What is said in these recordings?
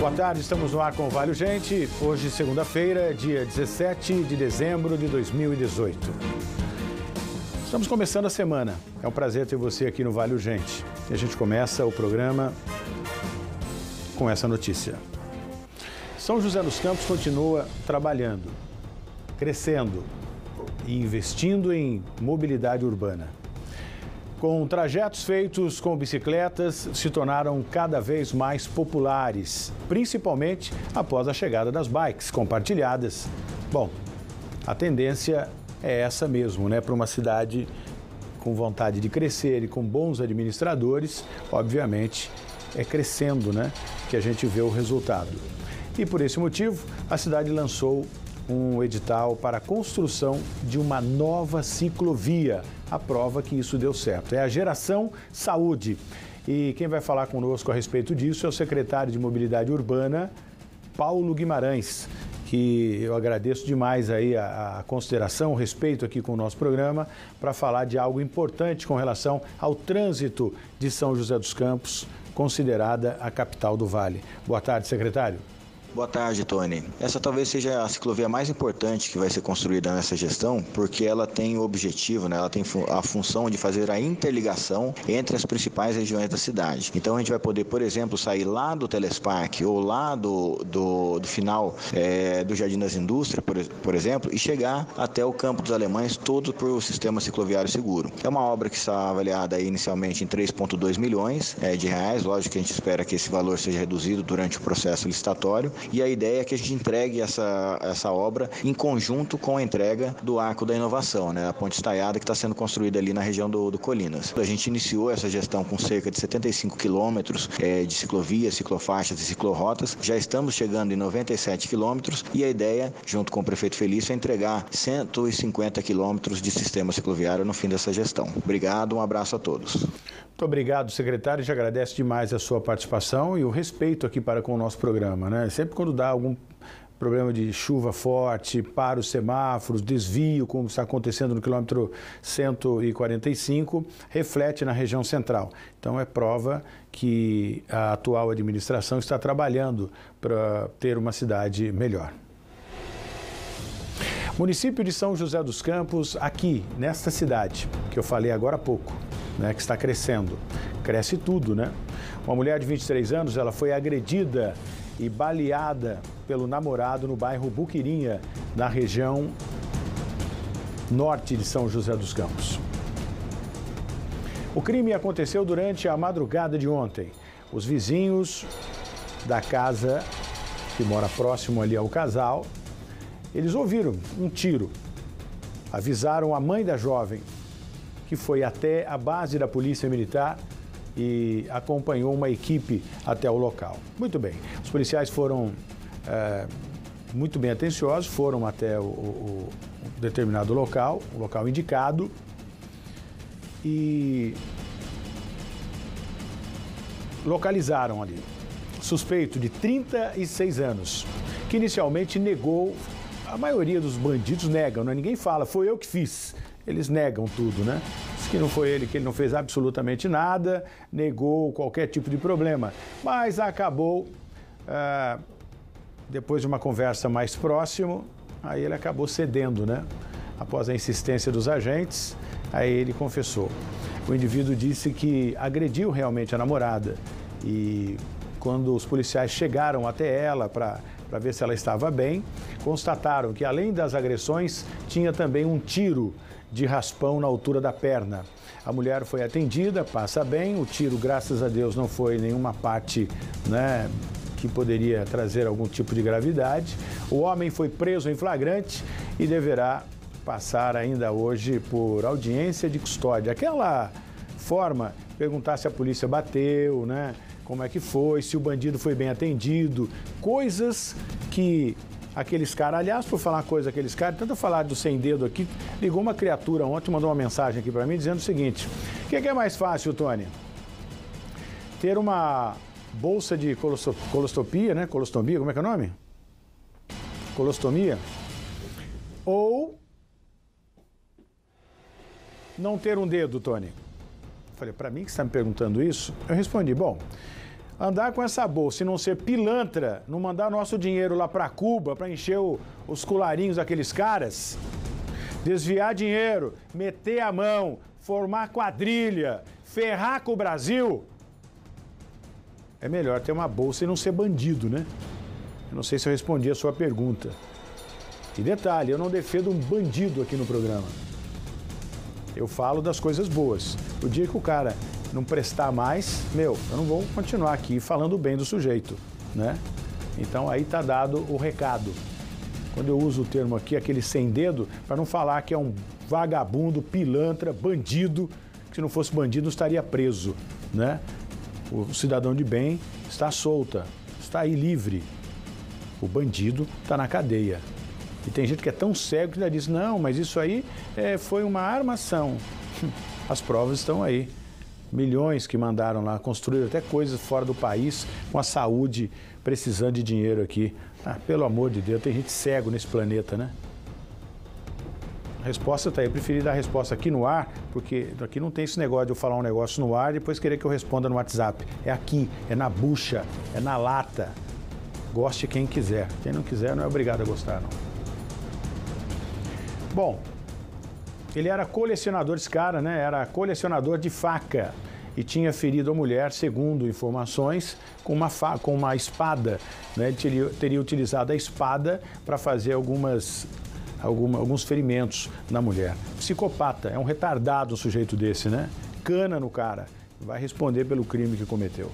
Boa tarde, estamos no ar com o Vale Urgente. Hoje, segunda-feira, dia 17 de dezembro de 2018. Estamos começando a semana. É um prazer ter você aqui no Vale Urgente. E a gente começa o programa com essa notícia. São José dos Campos continua trabalhando, crescendo e investindo em mobilidade urbana. Com trajetos feitos com bicicletas, se tornaram cada vez mais populares, principalmente após a chegada das bikes compartilhadas. Bom, a tendência é essa mesmo, né? Para uma cidade com vontade de crescer e com bons administradores, obviamente, é crescendo, né? Que a gente vê o resultado. E por esse motivo, a cidade lançou um edital para a construção de uma nova ciclovia. A prova que isso deu certo. É a Geração Saúde. E quem vai falar conosco a respeito disso é o secretário de Mobilidade Urbana, Paulo Guimarães, que eu agradeço demais aí a consideração, o respeito aqui com o nosso programa, para falar de algo importante com relação ao trânsito de São José dos Campos, considerada a capital do Vale. Boa tarde, secretário. Boa tarde, Tony. Essa talvez seja a ciclovia mais importante que vai ser construída nessa gestão, porque ela tem o objetivo, né? Ela tem a função de fazer a interligação entre as principais regiões da cidade. Então a gente vai poder, por exemplo, sair lá do Telespark ou lá do final do Jardim das Indústrias, por exemplo, e chegar até o Campo dos Alemães, todo por o sistema cicloviário seguro. É uma obra que está avaliada aí inicialmente em 3,2 milhões de reais. Lógico que a gente espera que esse valor seja reduzido durante o processo licitatório. E a ideia é que a gente entregue essa obra em conjunto com a entrega do Arco da Inovação, né? A ponte estaiada que está sendo construída ali na região do Colinas. A gente iniciou essa gestão com cerca de 75 quilômetros de ciclovias, ciclofaixas e ciclorotas. Já estamos chegando em 97 quilômetros e a ideia, junto com o prefeito Felício, é entregar 150 quilômetros de sistema cicloviário no fim dessa gestão. Obrigado, um abraço a todos. Muito obrigado, secretário. Já agradeço demais a sua participação e o respeito aqui para com o nosso programa, né? Sempre quando dá algum problema de chuva forte, para os semáforos, desvio, como está acontecendo no quilômetro 145, reflete na região central. Então é prova que a atual administração está trabalhando para ter uma cidade melhor. Município de São José dos Campos, aqui, nesta cidade, que eu falei agora há pouco, né, que está crescendo. Cresce tudo, né? Uma mulher de 23 anos, ela foi agredida e baleada pelo namorado no bairro Buquirinha, na região norte de São José dos Campos. O crime aconteceu durante a madrugada de ontem. Os vizinhos da casa, que mora próximo ali ao casal, eles ouviram um tiro. Avisaram a mãe da jovem, que foi até a base da Polícia Militar e acompanhou uma equipe até o local. Muito bem, os policiais foram muito bem atenciosos, foram até o determinado local, o local indicado, e localizaram ali suspeito de 36 anos, que inicialmente negou. A maioria dos bandidos negam, né? Ninguém fala, foi eu que fiz. Eles negam tudo, né? Diz que não foi ele, que ele não fez absolutamente nada, negou qualquer tipo de problema. Mas acabou, depois de uma conversa mais próxima, aí ele acabou cedendo, né? Após a insistência dos agentes, aí ele confessou. O indivíduo disse que agrediu realmente a namorada e quando os policiais chegaram até ela para ver se ela estava bem, constataram que além das agressões, tinha também um tiro de raspão na altura da perna. A mulher foi atendida, passa bem, o tiro, graças a Deus, não foi nenhuma parte, né, que poderia trazer algum tipo de gravidade. O homem foi preso em flagrante e deverá passar ainda hoje por audiência de custódia. Aquela forma, perguntar se a polícia bateu, né? Como é que foi, se o bandido foi bem atendido, coisas que aqueles caras, aliás, por falar coisa aqueles caras, tanto falar do sem dedo aqui, ligou uma criatura ontem, mandou uma mensagem aqui para mim dizendo o seguinte: o que é mais fácil, Tony? Ter uma bolsa de colostopia, né? Colostomia, como é que é o nome? Colostomia? Ou não ter um dedo, Tony? Falei, para mim que você está me perguntando isso? Eu respondi, bom, andar com essa bolsa e não ser pilantra, não mandar nosso dinheiro lá para Cuba para encher os colarinhos daqueles caras, desviar dinheiro, meter a mão, formar quadrilha, ferrar com o Brasil, é melhor ter uma bolsa e não ser bandido, né? Eu não sei se eu respondi a sua pergunta. E detalhe, eu não defendo um bandido aqui no programa. Eu falo das coisas boas. O dia que o cara não prestar mais, eu não vou continuar aqui falando bem do sujeito, né? Então aí tá dado o recado. Quando eu uso o termo aqui, aquele sem dedo, para não falar que é um vagabundo, pilantra, bandido, que se não fosse bandido não estaria preso, né? O cidadão de bem está solta, está aí livre. O bandido está na cadeia. E tem gente que é tão cego que já diz, não, mas isso aí foi uma armação. As provas estão aí. Milhões que mandaram lá, construíram até coisas fora do país, com a saúde precisando de dinheiro aqui. Ah, pelo amor de Deus, tem gente cego nesse planeta, né? A resposta está aí. Eu preferi dar a resposta aqui no ar, porque aqui não tem esse negócio de eu falar um negócio no ar e depois querer que eu responda no WhatsApp. É aqui, é na bucha, é na lata. Goste quem quiser. Quem não quiser não é obrigado a gostar, não. Bom, ele era colecionador, esse cara, né? Era colecionador de faca e tinha ferido a mulher, segundo informações, com uma espada, né? Ele teria utilizado a espada para fazer alguns ferimentos na mulher. Psicopata, é um retardado um sujeito desse, né? Cana no cara, vai responder pelo crime que cometeu.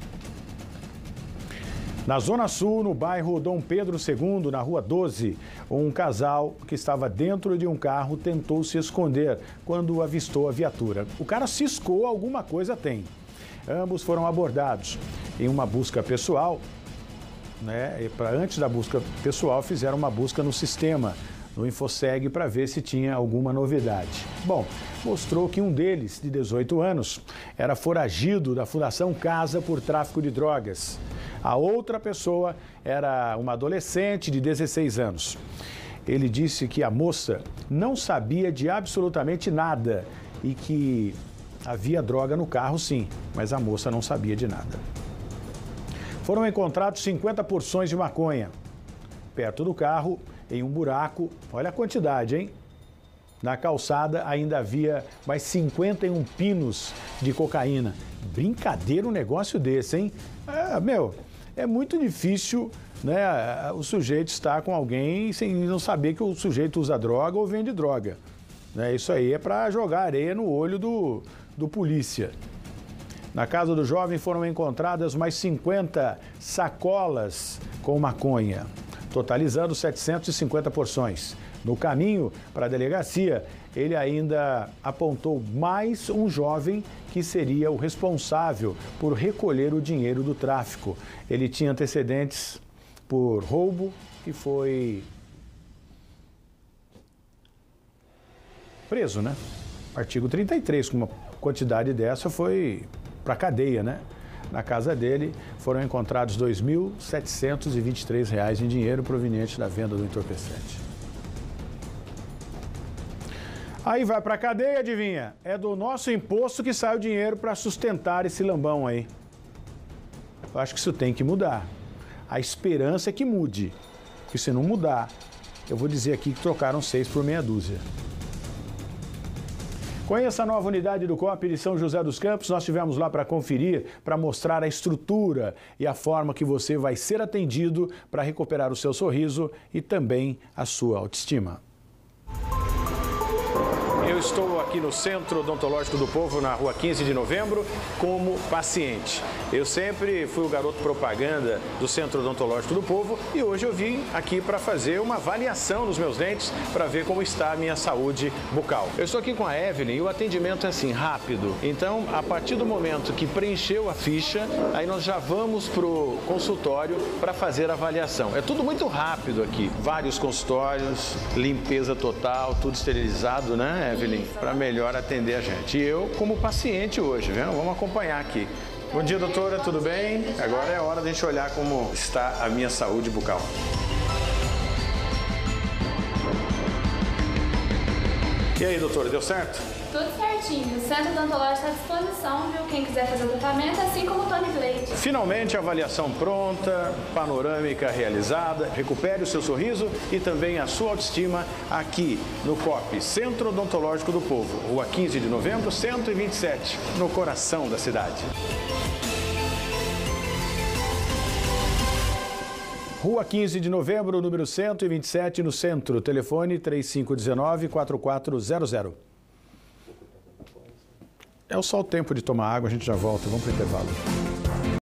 Na Zona Sul, no bairro Dom Pedro II, na Rua 12, um casal que estava dentro de um carro tentou se esconder quando avistou a viatura. O cara ciscou, alguma coisa tem. Ambos foram abordados em uma busca pessoal, né? E antes da busca pessoal, fizeram uma busca no sistema, no Infoseg, para ver se tinha alguma novidade. Bom, mostrou que um deles, de 18 anos, era foragido da Fundação Casa por tráfico de drogas. A outra pessoa era uma adolescente de 16 anos. Ele disse que a moça não sabia de absolutamente nada e que havia droga no carro, sim, mas a moça não sabia de nada. Foram encontrados 50 porções de maconha perto do carro, em um buraco. Olha a quantidade, hein? Na calçada ainda havia mais 51 pinos de cocaína. Brincadeira um negócio desse, hein? É muito difícil, né, o sujeito estar com alguém sem não saber que o sujeito usa droga ou vende droga. Né? Isso aí é para jogar areia no olho do polícia. Na casa do jovem foram encontradas mais 50 sacolas com maconha, totalizando 750 porções. No caminho para a delegacia, ele ainda apontou mais um jovem que seria o responsável por recolher o dinheiro do tráfico. Ele tinha antecedentes por roubo e foi preso, né? Artigo 33, com uma quantidade dessa, foi para a cadeia, né? Na casa dele foram encontrados R$ 2.723 em dinheiro proveniente da venda do entorpecente. Aí vai para a cadeia, adivinha? É do nosso imposto que sai o dinheiro para sustentar esse lambão aí. Eu acho que isso tem que mudar. A esperança é que mude. Porque se não mudar, eu vou dizer aqui que trocaram 6 por meia dúzia. Conheça a nova unidade do COP de São José dos Campos. Nós estivemos lá para conferir, para mostrar a estrutura e a forma que você vai ser atendido para recuperar o seu sorriso e também a sua autoestima. Eu estou aqui no Centro Odontológico do Povo, na rua 15 de novembro, como paciente. Eu sempre fui o garoto propaganda do Centro Odontológico do Povo e hoje eu vim aqui para fazer uma avaliação dos meus dentes para ver como está a minha saúde bucal. Eu estou aqui com a Evelyn e o atendimento é assim, rápido. Então, a partir do momento que preencheu a ficha, aí nós já vamos para o consultório para fazer a avaliação. É tudo muito rápido aqui. Vários consultórios, limpeza total, tudo esterilizado, né, Evelyn? Para melhor atender a gente. E eu como paciente hoje, viu? Vamos acompanhar aqui. Bom dia, doutora, tudo bem? Agora é hora de a gente olhar como está a minha saúde bucal. E aí, doutora, deu certo? Tudo certinho. postinho. O Centro Odontológico está à disposição, viu? Quem quiser fazer o tratamento, assim como o Tony Blade. Finalmente, a avaliação pronta, panorâmica realizada. Recupere o seu sorriso e também a sua autoestima aqui no COP, Centro Odontológico do Povo. Rua 15 de Novembro, 127, no coração da cidade. Rua 15 de Novembro, número 127, no centro. Telefone 3519-4400. É só o tempo de tomar água, a gente já volta. Vamos para o intervalo.